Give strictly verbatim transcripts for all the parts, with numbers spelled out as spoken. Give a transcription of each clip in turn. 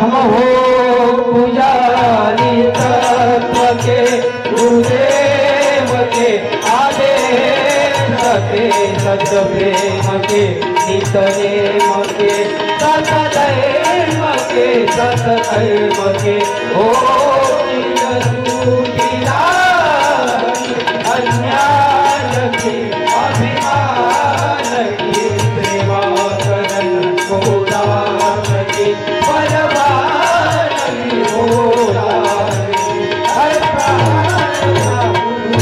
हो पुजारी तत्व के गुरुदेव के आदेश के सत प्रेम के नित नेम के सत दैव के सत दैव के ओ अन्याय के अभिमान की सेवा करन गोदान की बलवान की होदान हर प्राण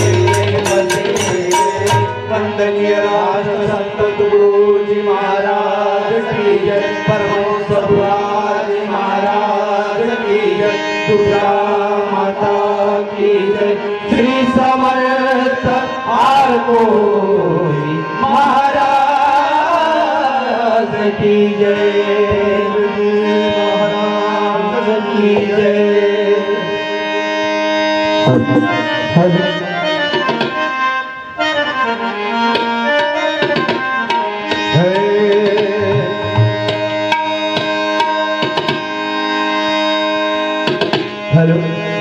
वंदनीय राज संत गुरुजी महाराज की जय, परमहंस प्रभुराज महाराज की जय, दुर्गा माता की जय, श्री समर्थ आरकोई महाराज की जय, महाराज की जय। हेलो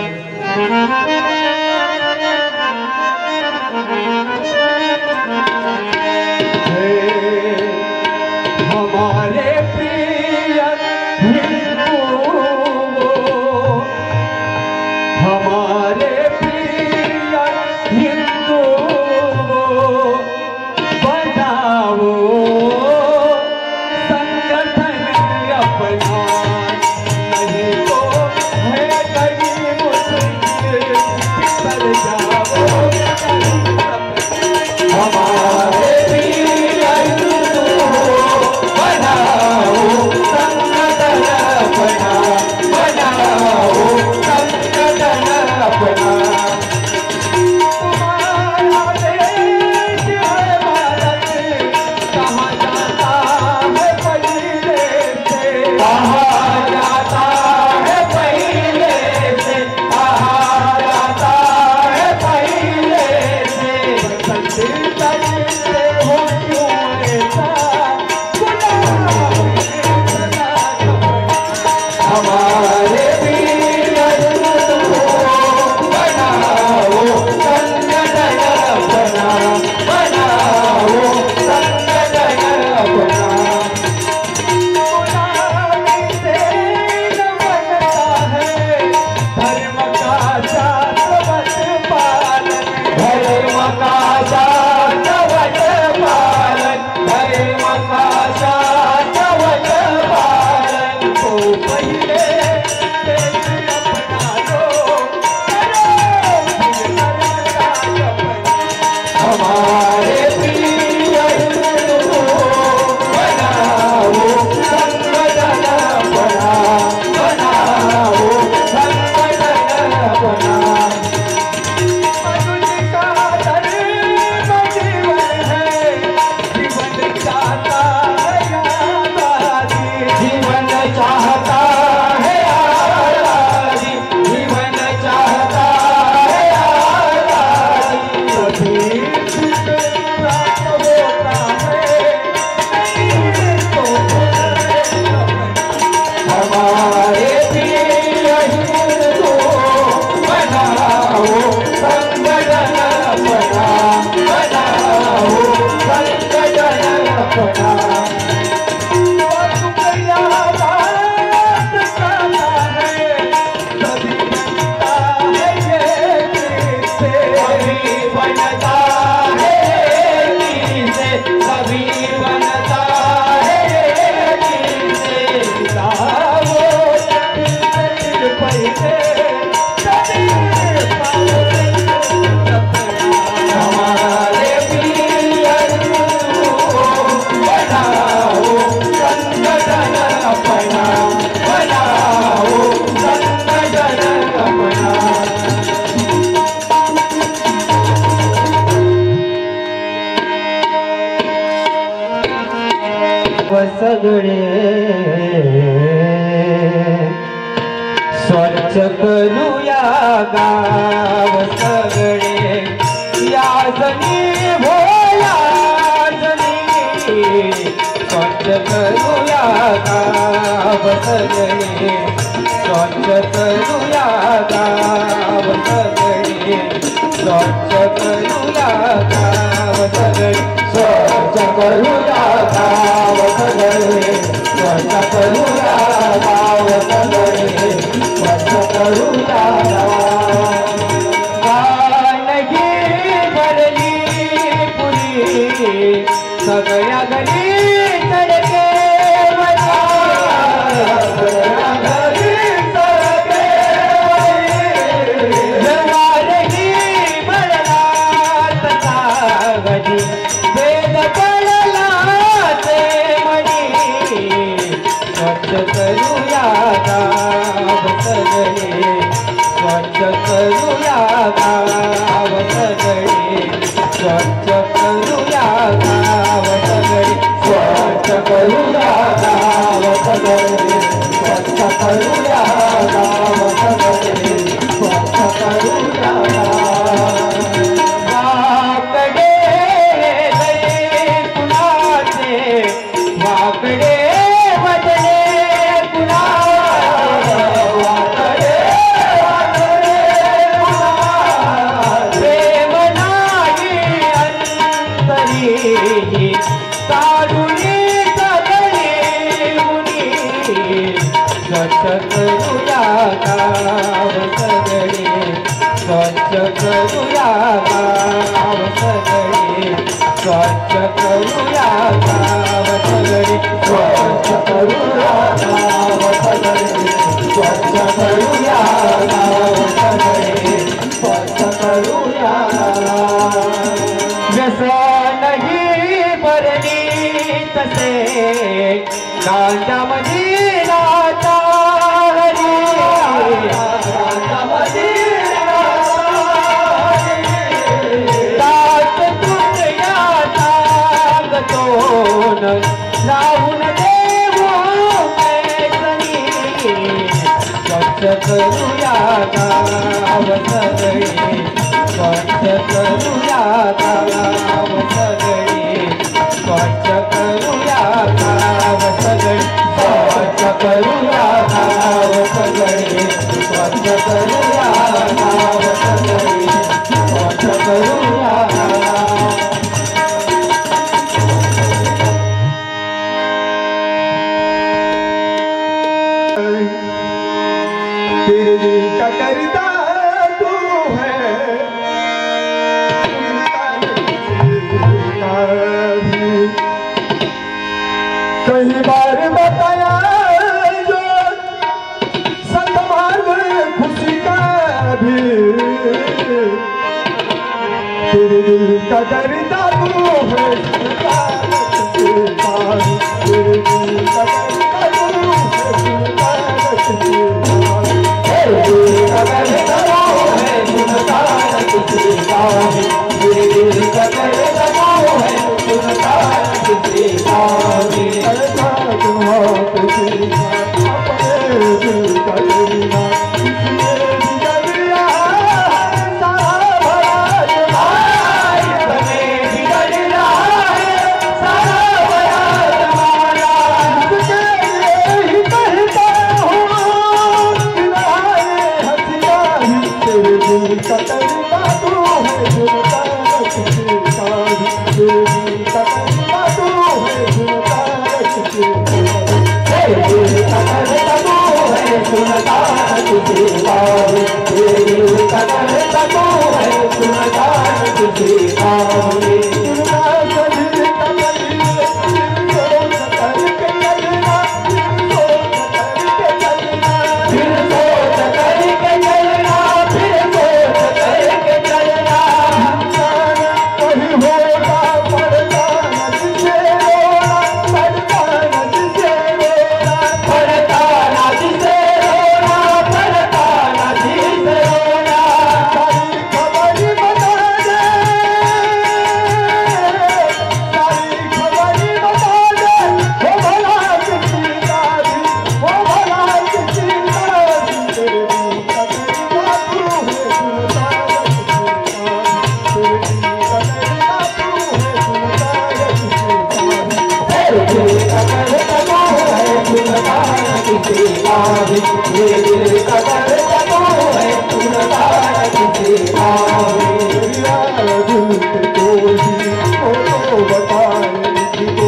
हमारे प्रिय हिंदुओं, हमारे प्रिय हिंदुओं, बनाओ संगठन अपना, नहीं तो है गरीब पिछड़ जाओ। हमारे प्रिय हिंदुओं, बनाओ संगठन अपना, बनाओ संगठन अपना। तुम्हारा देश है भारत, कहाँ जाता है पहले से, कहाँ जाता है पहले से, कहाँ जाता है पहले से। बसंत से हो क्यों ऐसा, गुलाब सदा हमारे वीर हिंदुओं, बनाओ संगठन अपना, बनाओ संगठन अपना। गुलामी से न बनता है धर्म का शाश्वत पालन, धर्म का शाश्वत पालन, धर्म का शाश्वत पालन। तो पहले देश अपना लो, करो फिर धर्म का जपन। हमारे प्रिय हिंदुओं, बनाओ संगठन अपना, बनाओ संगठन अपना। मनुष्य का धर्म जीवन है, जीवन चाहता है आजादी, जीवन चाहता है आजादी, जीवन चाहता है आजादी। कभी प्राप्त होता है, नहीं तो हमारे प्रिय हिंदुओं, बनाओ संगठन अपना, बनाओ संगठन अपना। सभी बनता है एक से, सभी बनता है एक से। लाओ सिर पहले सभी पाओ हमारे प्रिय हिंदुओं, बनाओ संगठन अपना, बनाओ संगठन अपना। सगळे स्वच्छ करूया गाव सगळे, याजनी भोया जनी स्वच्छ करूया गाव सगळे। स्वच्छ करूया गाव सगळे स्वच्छ करूया गाव सगळे स्वच्छ करूया गाव सगळे स्वच्छ करूया गाव सगळे स्वच्छ करूया गाणगी भरली पुरी सगळ्या घरी तडके स्वच्छ करूया गाव सगळे स्वच्छ करूया गाव सगळे स्वच्छ करूया गाव सगळे स्वच्छ करूया गाव सगळे स्वच्छ करूया गाव सगळे स्वच्छ करूया वाकडे गळे कुणाचे वाकडे स्वच्छ करूया गाव सगळे स्वच्छ करूया गाव सगळे स्वच्छ करूया गाव सगळे स्वच्छ करूया गाव सगळे स्वच्छ करूया गाव सगळे स्वच्छ करूया व्यसनही भरली तसे गांजामध्ये राहून देऊ स्वच्छ करूया गाव सगळे स्वच्छ करूया गाव सगळे स्वच्छ करूया गाव सगळे स्वच्छ करूया गाव सगळे स्वच्छ करूया गाव सगळे स्वच्छ करूया करता तू है कई बार बताया जो संत मार्ग खुशी का भी तेरे दिल का करता तू है तेरे दिल का करता तू किसे आवे, मेरे दिल का दर्द तू है, तू बता किसे आवे। दिल के दोषी हो तो बताए मुझको,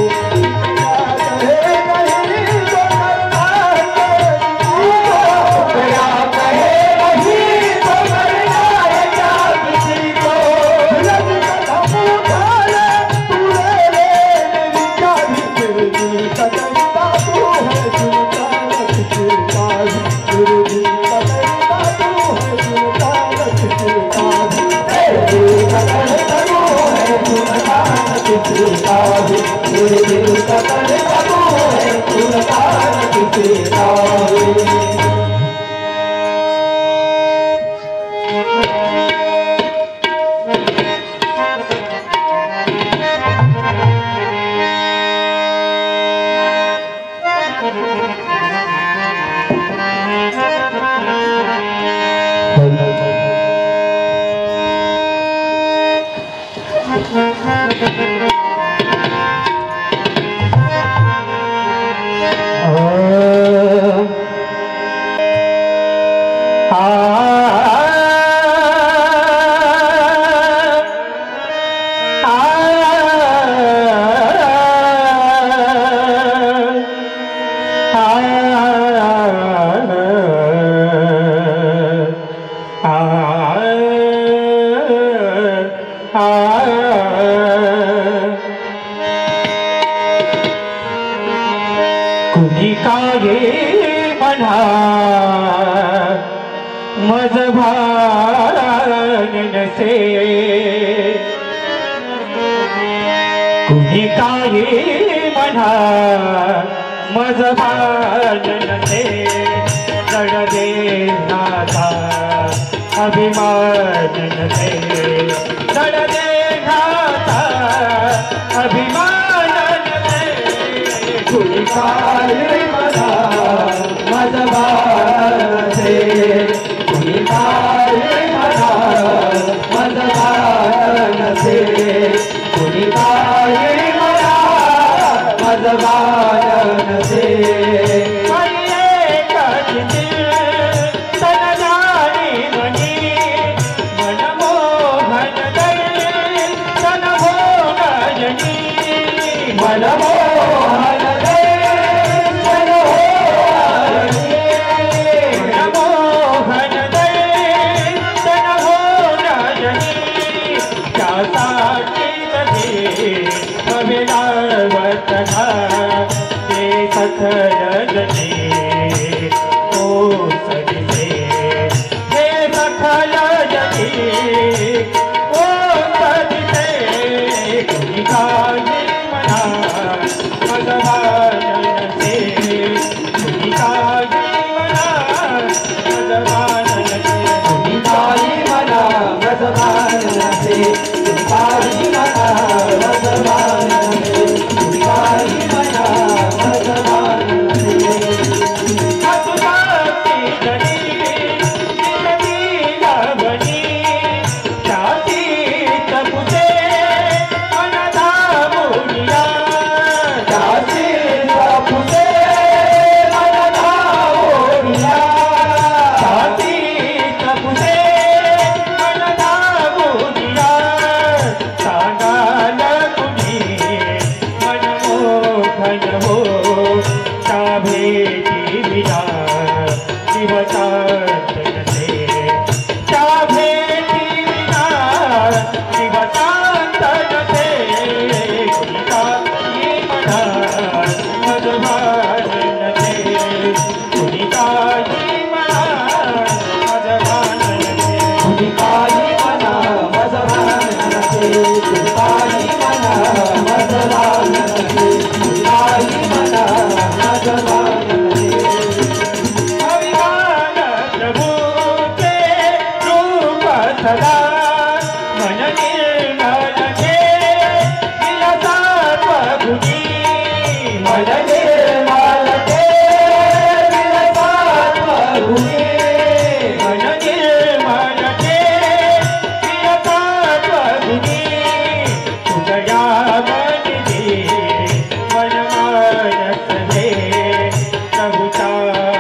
क्या कहे नहीं तो करना है क्या किसी को। रज कदम उठा ले तू ले ले मेरी चाबी, तेरे दिल का दर्दा तू है, सुनता किसे काज, तेरे दिल का दर्दा तू है, सुनता किसे काज। तेरे दिल का दर्द तू है, तू बता किसे आवे, मेरे दिल का दर्द तू है, तू बता किसे आवे। कुणी काय म्हणा मज भान नसे, कुणी काय म्हणा मज भान नसे, जड देहाचा अभिमान नसे, जड देहाचा अभिमान नसे। कुणी काय म्हणा मज भान नसे, कुणी काय म्हणा मज भान नसे, कुणी काय म्हणा मज भान नसे। मनमोहन दे तन हो मनमोहन दे तन हो नयनी, त्यासाठी नदी अभिलावतना ते सखल जनी ओ सरिसे, हे सखल जनी ओ सरिसे। कुणी काय प्रभुता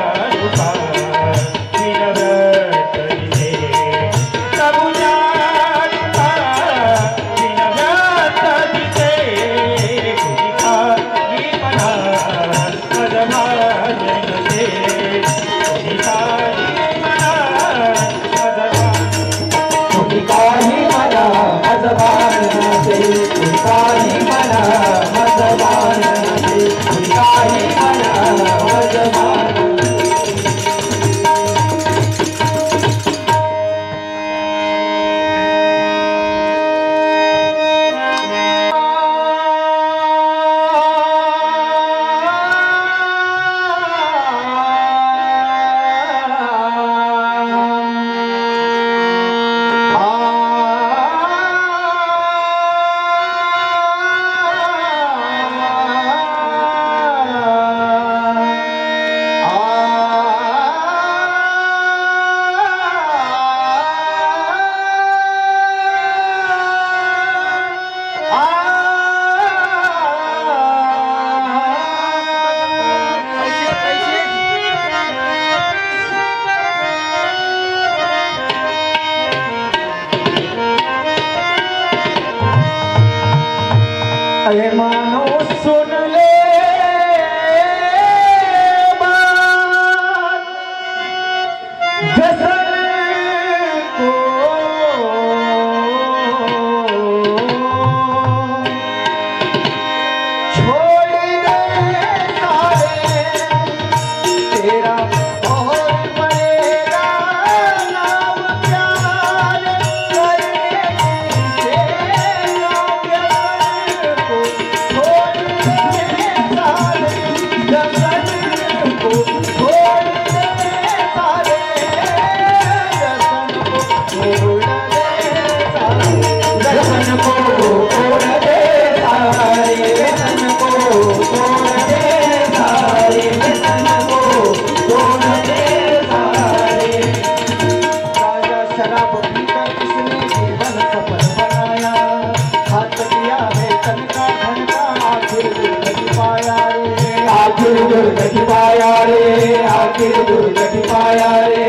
आखिर दुर्गति पाया रे, आखिर दुर्गति पाया रे।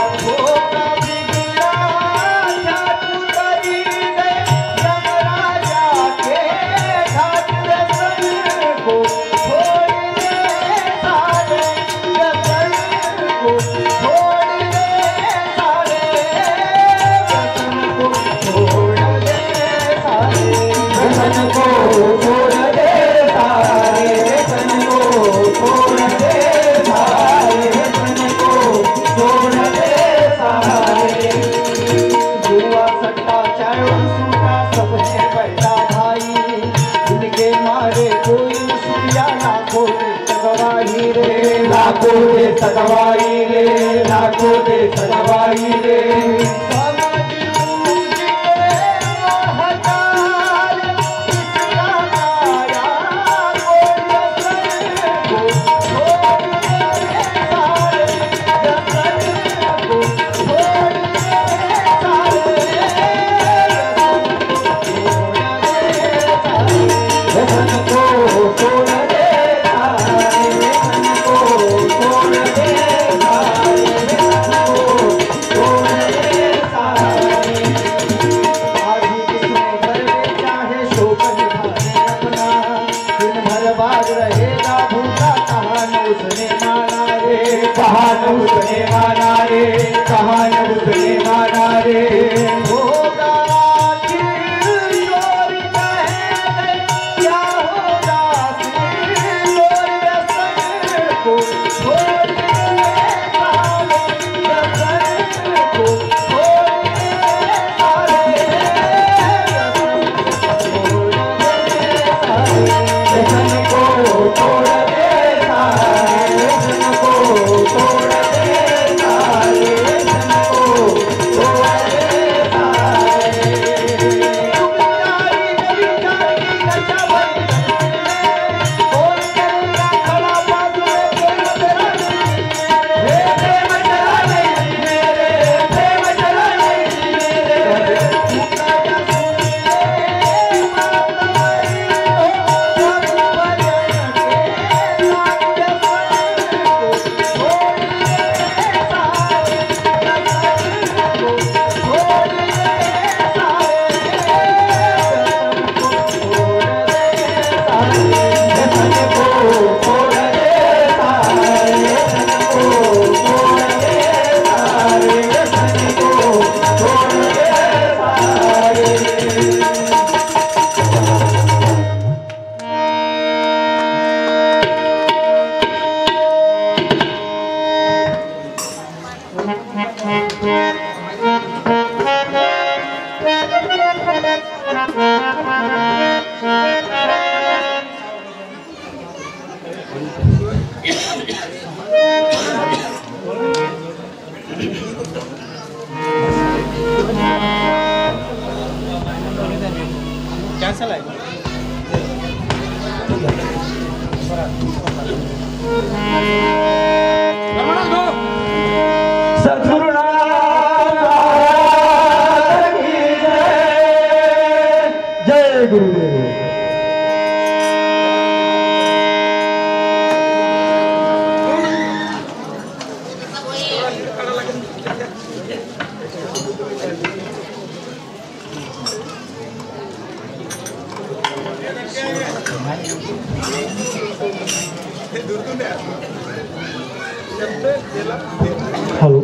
लाखों दे सगवाई रे, लाखों दे सगवाई रे। कहाँ न उसने माना रे, कहाँ न उसने माना रे। होगा क्या होगा को कैंसल है सद्गुरु जय गुरुदेव। हेलो,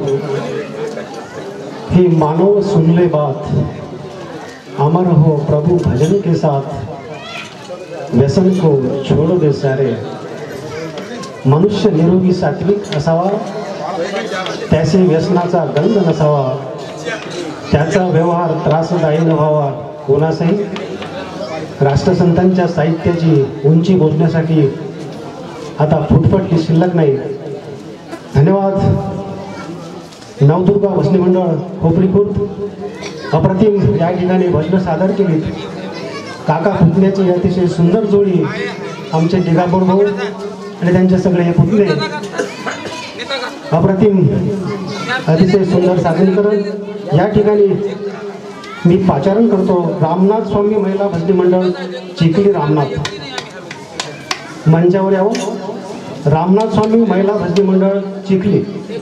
हे मानव सुन ले बात, अमर हो प्रभु भजन के साथ, व्यसन को छोड़ दे सारे। मनुष्य निरोगी सात्विक असावा, त्याचे व्यसनाचा गंध नसावा, त्याचा व्यवहार त्रासदायी न व्हावा कोणासही। राष्ट्रसंतांच्या साहित्याची उंची बोलण्यासाठी आता फुटफट शिल्लक नाही। धन्यवाद। नवदुर्गा भजनी मंडळ खोपडी खुर्द अप्रतिम या ठिकाणी भजनं सादर केली। काका पुतण्याची अतिशय सुंदर जोडी आमचे दिगापूर भाऊ आणि त्यांचे सगळे पुतणे अप्रतिम अतिशय सुंदर सादरीकरण या ठिकाणी मी पाचारण करतो। रामनाथ स्वामी महिला भजनी मंडळ चिखली रामनाथ मंचावर यावं। रामनाथ स्वामी महिला भजनी मंडळ चिखली.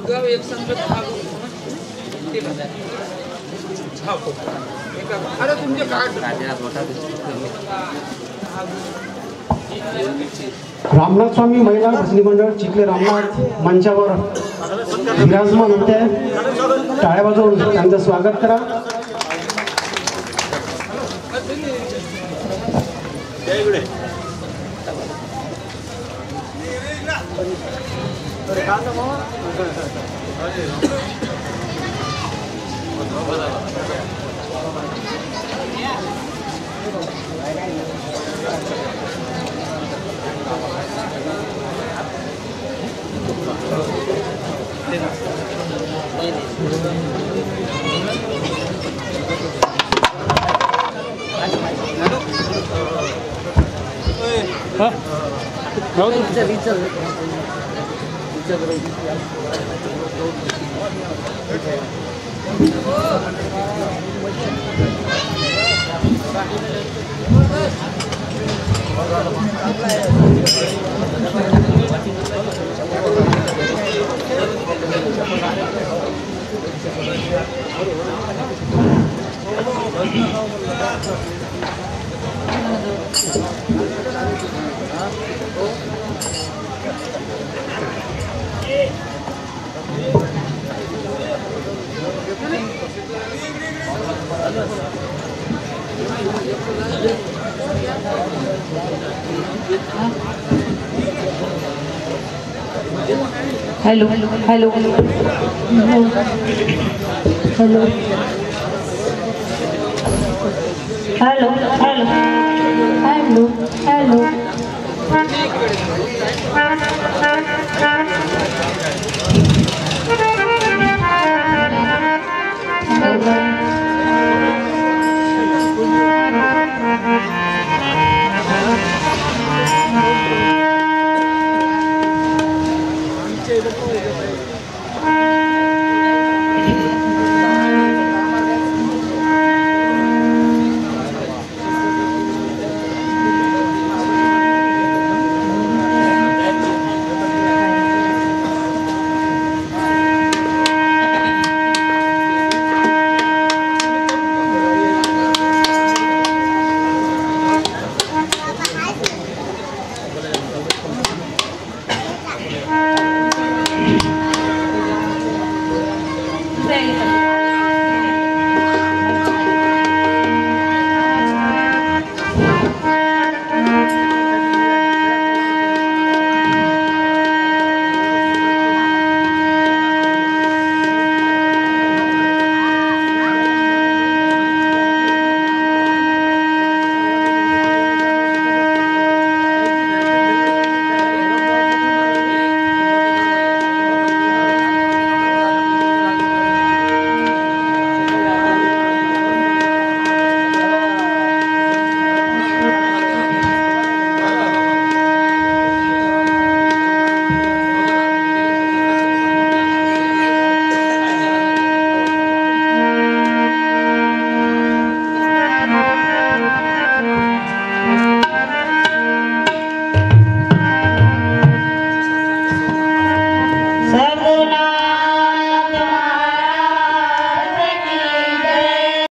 रामनाथ स्वामी महिला भजनी मंडळ चिखली रामनाथ मंचावर विराजमान होते. टाळ्या वाजवून त्यांचं स्वागत करा. Hello hello hello hello hello hello hello hello